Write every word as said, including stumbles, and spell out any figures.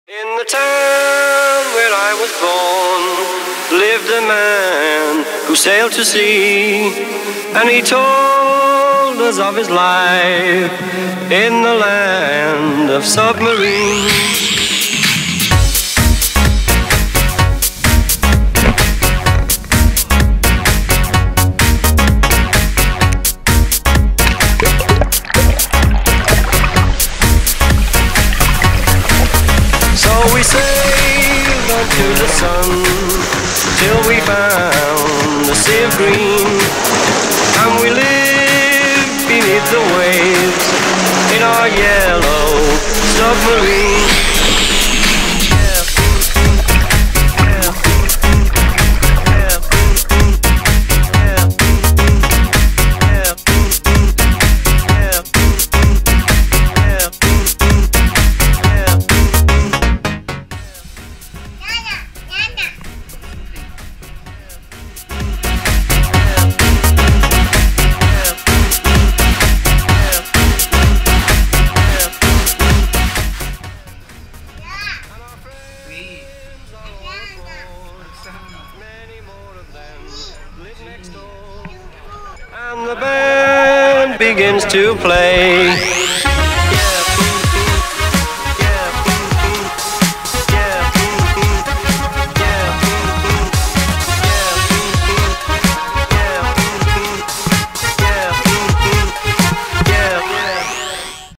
In the town where I was born lived a man who sailed to sea, and he told us of his life in the land of submarines. We sailed unto the sun till we found the sea of green, and we lived beneath the waves in our yellow submarine. And the band begins to play.